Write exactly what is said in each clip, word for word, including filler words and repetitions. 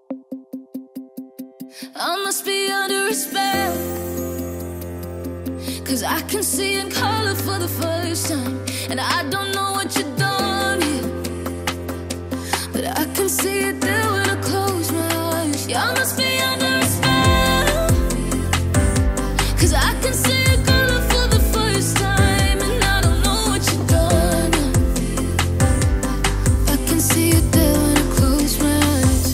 I must be under a spell, 'cause I can see in color for the first time. And I don't know what you've done here, but I can see it there when I close my eyes. Yeah, I must be under a spell, 'cause I can see in color for the first time. And I don't know what you've done. I can see it there when I close my eyes.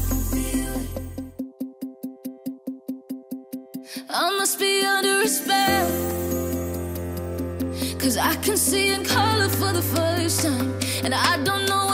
I must be under a spell, 'cause I can see in color for the first time. And I don't know